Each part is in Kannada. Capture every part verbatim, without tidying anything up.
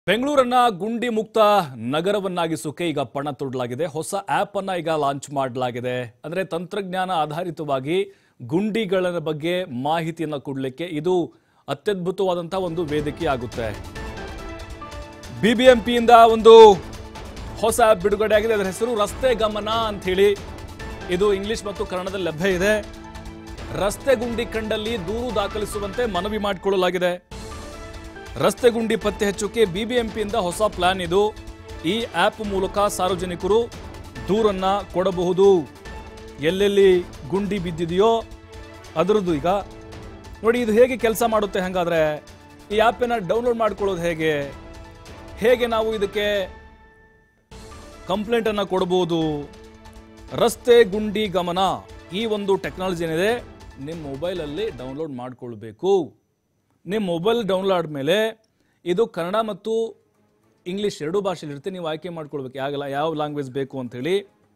ಬೆಂಗಳೂರನ್ನ ಗುಂಡಿ ಮುಕ್ತ ನಗರವನ್ನಾಗಿಸೋಕೆ ಈಗ ಪಣ ತೊಡಲಾಗಿದೆ. ಹೊಸ ಆಪ್ ಅನ್ನ ಈಗ ಲಾಂಚ್ ಮಾಡಲಾಗಿದೆ. ಅಂದ್ರೆ ತಂತ್ರಜ್ಞಾನ ಆಧಾರಿತವಾಗಿ ಗುಂಡಿಗಳ ಬಗ್ಗೆ ಮಾಹಿತಿಯನ್ನು ಕೊಡಲಿಕ್ಕೆ ಇದು ಅತ್ಯದ್ಭುತವಾದಂತಹ ಒಂದು ವೇದಿಕೆ ಆಗುತ್ತೆ. ಬಿಬಿಎಂಪಿಯಿಂದ ಒಂದು ಹೊಸ ಆಪ್ ಬಿಡುಗಡೆ ಆಗಿದೆ. ಅದರ ಹೆಸರು ರಸ್ತೆ ಗಮನ ಅಂತ ಹೇಳಿ. ಇದು ಇಂಗ್ಲಿಷ್ ಮತ್ತು ಕನ್ನಡದಲ್ಲಿ ಲಭ್ಯ ಇದೆ. ರಸ್ತೆ ಗುಂಡಿ ಕಂಡಲ್ಲಿ ದೂರು ದಾಖಲಿಸುವಂತೆ ಮನವಿ ಮಾಡಿಕೊಳ್ಳಲಾಗಿದೆ. ರಸ್ತೆ ಗುಂಡಿ ಪತ್ತೆ ಹಚ್ಚೋಕೆ ಬಿಬಿಎಂಪಿಯಿಂದ ಹೊಸ ಪ್ಲಾನ್ ಇದು. ಈ ಆಪ್ ಮೂಲಕ ಸಾರ್ವಜನಿಕರು ದೂರನ್ನ ಕೊಡಬಹುದು. ಎಲ್ಲೆಲ್ಲಿ ಗುಂಡಿ ಬಿದ್ದಿದೆಯೋ ಅದರದ್ದು ಈಗ ನೋಡಿ ಇದು ಹೇಗೆ ಕೆಲಸ ಮಾಡುತ್ತೆ. ಹಾಗಾದ್ರೆ ಈ ಆ್ಯಪನ್ನು ಡೌನ್ಲೋಡ್ ಮಾಡ್ಕೊಳ್ಳೋದು ಹೇಗೆ ಹೇಗೆ ನಾವು ಇದಕ್ಕೆ ಕಂಪ್ಲೇಂಟ್ ಅನ್ನ ಕೊಡಬಹುದು. ರಸ್ತೆ ಗುಂಡಿ ಗಮನ ಈ ಒಂದು ಟೆಕ್ನಾಲಜಿ ಏನಿದೆ ನಿಮ್ಮ ಮೊಬೈಲಲ್ಲಿ ಡೌನ್ಲೋಡ್ ಮಾಡ್ಕೊಳ್ಬೇಕು. ನಿಮ್ಮ ಮೊಬೈಲ್ ಡೌನ್ಲೋಡ್ ಮೇಲೆ ಇದು ಕನ್ನಡ ಮತ್ತು ಇಂಗ್ಲೀಷ್ ಎರಡೂ ಭಾಷೆಯಲ್ಲಿ ಇರುತ್ತೆ. ನೀವು ಆಯ್ಕೆ ಮಾಡ್ಕೊಳ್ಬೇಕು ಯಾಗಲ್ಲ ಯಾವ ಲ್ಯಾಂಗ್ವೇಜ್ ಬೇಕು ಅಂಥೇಳಿ.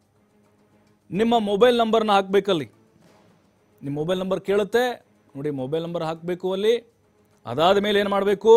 ನಿಮ್ಮ ಮೊಬೈಲ್ ನಂಬರ್ನ ಹಾಕಬೇಕಲ್ಲಿ. ನಿಮ್ಮ ಮೊಬೈಲ್ ನಂಬರ್ ಕೇಳುತ್ತೆ ನೋಡಿ. ಮೊಬೈಲ್ ನಂಬರ್ ಹಾಕಬೇಕು ಅಲ್ಲಿ. ಅದಾದ ಮೇಲೆ ಏನು ಮಾಡಬೇಕು,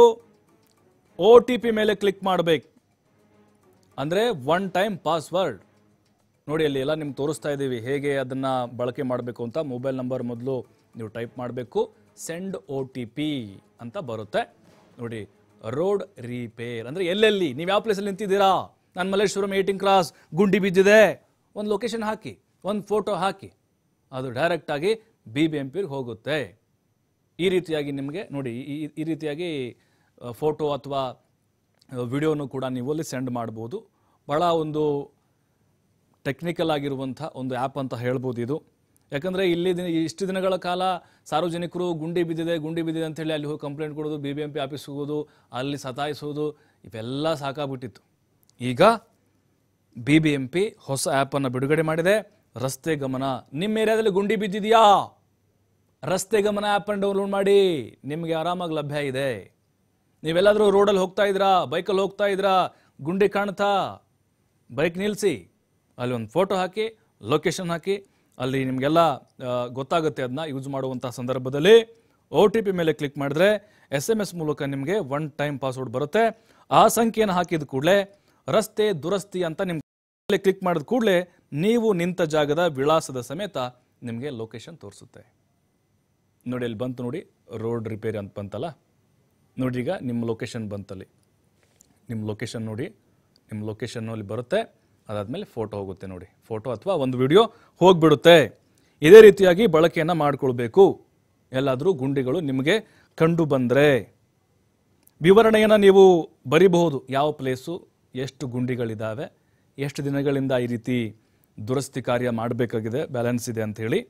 ಒ ಟಿ ಪಿ ಮೇಲೆ ಕ್ಲಿಕ್ ಮಾಡಬೇಕು. ಅಂದರೆ ಒನ್ ಟೈಮ್ ಪಾಸ್ವರ್ಡ್ ನೋಡಿ ಅಲ್ಲಿ ಎಲ್ಲ ನಿಮ್ಗೆ ತೋರಿಸ್ತಾ ಇದ್ದೀವಿ ಹೇಗೆ ಅದನ್ನು ಬಳಕೆ ಮಾಡಬೇಕು ಅಂತ. ಮೊಬೈಲ್ ನಂಬರ್ ಮೊದಲು ನೀವು ಟೈಪ್ ಮಾಡಬೇಕು. ಸೆಂಡ್ ಒ ಟಿ ಪಿ ಅಂತ ಬರುತ್ತೆ ನೋಡಿ. ರೋಡ್ ರಿಪೇರ್ ಅಂದರೆ ಎಲ್ಲೆಲ್ಲಿ ನೀವು ಯಾವ ಪ್ಲೇಸಲ್ಲಿ ನಿಂತಿದ್ದೀರಾ. ನಾನು ಮಲ್ಲೇಶ್ವರಂ ಏಯ್ಟೀನ್ ಕ್ರಾಸ್ ಗುಂಡಿ ಬಿದ್ದಿದೆ. ಒಂದು ಲೊಕೇಶನ್ ಹಾಕಿ, ಒಂದು ಫೋಟೋ ಹಾಕಿ, ಅದು ಡೈರೆಕ್ಟಾಗಿ ಬಿ ಬಿ ಎಂ ಪಿಗೆ ಹೋಗುತ್ತೆ. ಈ ರೀತಿಯಾಗಿ ನಿಮಗೆ ನೋಡಿ ಈ ರೀತಿಯಾಗಿ ಫೋಟೋ ಅಥವಾ ವಿಡಿಯೋನು ಕೂಡ ನೀವು ಅಲ್ಲಿ ಸೆಂಡ್ ಮಾಡ್ಬೋದು. ಭಾಳ ಒಂದು ಟೆಕ್ನಿಕಲ್ ಆಗಿರುವಂಥ ಒಂದು ಆ್ಯಪ್ ಅಂತ ಹೇಳ್ಬೋದು ಇದು. ಯಾಕಂದರೆ ಇಲ್ಲಿ ದಿನ ಇಷ್ಟು ದಿನಗಳ ಕಾಲ ಸಾರ್ವಜನಿಕರು ಗುಂಡಿ ಬಿದ್ದಿದೆ ಗುಂಡಿ ಬಿದ್ದಿದೆ ಅಂತೇಳಿ ಅಲ್ಲಿ ಹೋಗಿ ಕಂಪ್ಲೇಂಟ್ ಕೊಡೋದು, B B M P office ಹೋಗೋದು, ಅಲ್ಲಿ ಸತಾಯಿಸೋದು, ಇವೆಲ್ಲ ಸಾಕಾಗ್ಬಿಟ್ಟಿತ್ತು. ಈಗ ಬಿ ಬಿ ಎಂ ಪಿ ಹೊಸ ಆ್ಯಪನ್ನು ಬಿಡುಗಡೆ ಮಾಡಿದೆ. ರಸ್ತೆ ಗಮನ. ನಿಮ್ಮ ಏರಿಯಾದಲ್ಲಿ ಗುಂಡಿ ಬಿದ್ದಿದೆಯಾ, ರಸ್ತೆ ಗಮನ ಆ್ಯಪನ್ನು ಡೌನ್ಲೋಡ್ ಮಾಡಿ. ನಿಮಗೆ ಆರಾಮಾಗಿ ಲಭ್ಯ ಇದೆ. ನೀವೆಲ್ಲಾದರೂ ರೋಡಲ್ಲಿ ಹೋಗ್ತಾ ಇದ್ರಾ, ಬೈಕಲ್ಲಿ ಹೋಗ್ತಾ ಇದ್ರಾ, ಗುಂಡಿ ಕಾಣ್ತಾ, ಬೈಕ್ ನಿಲ್ಲಿಸಿ ಅಲ್ಲಿ ಒಂದು ಫೋಟೋ ಹಾಕಿ, ಲೊಕೇಶನ್ ಹಾಕಿ, ಅಲ್ಲಿ ನಿಮಗೆಲ್ಲ ಗೊತ್ತಾಗುತ್ತೆ. ಅದನ್ನ ಯೂಸ್ ಮಾಡುವಂಥ ಸಂದರ್ಭದಲ್ಲಿ ಒ ಟಿ ಪಿ ಮೇಲೆ ಕ್ಲಿಕ್ ಮಾಡಿದ್ರೆ ಎಸ್ ಎಮ್ ಎಸ್ ಮೂಲಕ ನಿಮಗೆ ಒನ್ ಟೈಮ್ ಪಾಸ್ವರ್ಡ್ ಬರುತ್ತೆ. ಆ ಸಂಖ್ಯೆಯನ್ನು ಹಾಕಿದ ಕೂಡಲೇ ರಸ್ತೆ ದುರಸ್ತಿ ಅಂತ ನಿಮ್ಗೆ ಕ್ಲಿಕ್ ಮಾಡಿದ ಕೂಡಲೇ ನೀವು ನಿಂತ ಜಾಗದ ವಿಳಾಸದ ಸಮೇತ ನಿಮಗೆ ಲೊಕೇಶನ್ ತೋರಿಸುತ್ತೆ. ನೋಡಿ ಅಲ್ಲಿ ಬಂತು ನೋಡಿ, ರೋಡ್ ರಿಪೇರಿ ಅಂತ ಬಂತಲ್ಲ ನೋಡಿ. ಈಗ ನಿಮ್ಮ ಲೊಕೇಶನ್ ಬಂತಲ್ಲಿ. ನಿಮ್ಮ ಲೊಕೇಶನ್ ನೋಡಿ, ನಿಮ್ಮ ಲೊಕೇಶನ್ ಅಲ್ಲಿ ಬರುತ್ತೆ. ಅದಾದಮೇಲೆ ಫೋಟೋ ಹೋಗುತ್ತೆ ನೋಡಿ. ಫೋಟೋ ಅಥವಾ ಒಂದು ವಿಡಿಯೋ ಹೋಗಿಬಿಡುತ್ತೆ. ಇದೇ ರೀತಿಯಾಗಿ ಬಳಕೆಯನ್ನು ಮಾಡಿಕೊಳ್ಬೇಕು. ಎಲ್ಲಾದರೂ ಗುಂಡಿಗಳು ನಿಮಗೆ ಕಂಡು ಬಂದರೆ ವಿವರಣೆಯನ್ನು ನೀವು ಬರಿಬಹುದು. ಯಾವ ಪ್ಲೇಸು, ಎಷ್ಟು ಗುಂಡಿಗಳಿದ್ದಾವೆ, ಎಷ್ಟು ದಿನಗಳಿಂದ ಈ ರೀತಿ ದುರಸ್ತಿ ಕಾರ್ಯ ಮಾಡಬೇಕಾಗಿದೆ, ಬ್ಯಾಲೆನ್ಸ್ ಇದೆ ಅಂಥೇಳಿ.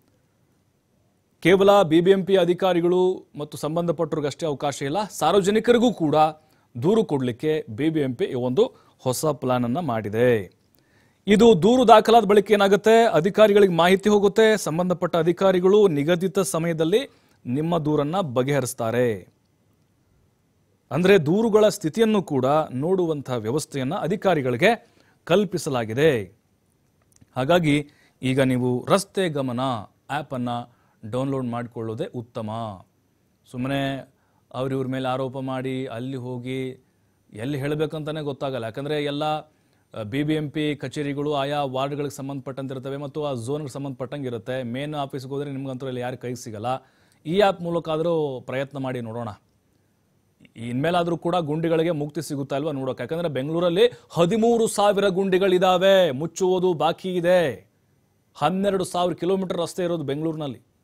ಕೇವಲ ಬಿ ಬಿ ಎಂ ಪಿ ಅಧಿಕಾರಿಗಳು ಮತ್ತು ಸಂಬಂಧಪಟ್ಟವ್ರಿಗಷ್ಟೇ ಅವಕಾಶ ಇಲ್ಲ, ಸಾರ್ವಜನಿಕರಿಗೂ ಕೂಡ ದೂರು ಕೊಡಲಿಕ್ಕೆ ಬಿ ಬಿ ಎಂ ಪಿ ಒಂದು ಹೊಸ ಪ್ಲಾನನ್ನು ಮಾಡಿದೆ. ಇದು ದೂರು ದಾಖಲಾದ ಬಳಿಕ ಏನಾಗುತ್ತೆ, ಅಧಿಕಾರಿಗಳಿಗೆ ಮಾಹಿತಿ ಹೋಗುತ್ತೆ. ಸಂಬಂಧಪಟ್ಟ ಅಧಿಕಾರಿಗಳು ನಿಗದಿತ ಸಮಯದಲ್ಲಿ ನಿಮ್ಮ ದೂರನ್ನು ಬಗೆಹರಿಸ್ತಾರೆ. ಅಂದರೆ ದೂರುಗಳ ಸ್ಥಿತಿಯನ್ನು ಕೂಡ ನೋಡುವಂಥ ವ್ಯವಸ್ಥೆಯನ್ನು ಅಧಿಕಾರಿಗಳಿಗೆ ಕಲ್ಪಿಸಲಾಗಿದೆ. ಹಾಗಾಗಿ ಈಗ ನೀವು ರಸ್ತೆ ಗಮನ ಆ್ಯಪನ್ನು ಡೌನ್ಲೋಡ್ ಮಾಡಿಕೊಳ್ಳೋದೇ ಉತ್ತಮ. ಸುಮ್ಮನೆ ಅವ್ರಿವ್ರ ಮೇಲೆ ಆರೋಪ ಮಾಡಿ ಅಲ್ಲಿ ಹೋಗಿ ಎಲ್ಲಿ ಹೇಳಬೇಕಂತಲೇ ಗೊತ್ತಾಗಲ್ಲ. ಯಾಕಂದರೆ ಎಲ್ಲ ಬಿ ಬಿ ಎಂ ಪಿ ಕಚೇರಿಗಳು ಆಯಾ ವಾರ್ಡ್ಗಳಿಗೆ ಸಂಬಂಧಪಟ್ಟಂತಿರ್ತವೆ ಮತ್ತು ಆ ಝೋನ್ಗೆ ಸಂಬಂಧಪಟ್ಟಂಗೆ ಇರುತ್ತೆ. ಮೇನ್ ಆಫೀಸ್ಗೆ ಹೋದರೆ ನಿಮ್ಗಂತೂ ಇಲ್ಲಿ ಯಾರು ಕೈಗೆ ಸಿಗಲ್ಲ. ಈ ಆ್ಯಪ್ ಮೂಲಕ ಆದರೂ ಪ್ರಯತ್ನ ಮಾಡಿ ನೋಡೋಣ. ಇನ್ಮೇಲಾದರೂ ಕೂಡ ಗುಂಡಿಗಳಿಗೆ ಮುಕ್ತಿ ಸಿಗುತ್ತಾ ಇಲ್ವಾ ನೋಡೋಕೆ. ಯಾಕಂದರೆ ಬೆಂಗಳೂರಲ್ಲಿ ಹದಿಮೂರು ಸಾವಿರ ಗುಂಡಿಗಳಿದ್ದಾವೆ, ಮುಚ್ಚುವುದು ಬಾಕಿ ಇದೆ. ಹನ್ನೆರಡು ಸಾವಿರ ಕಿಲೋಮೀಟರ್ ರಸ್ತೆ ಇರೋದು ಬೆಂಗಳೂರಿನಲ್ಲಿ.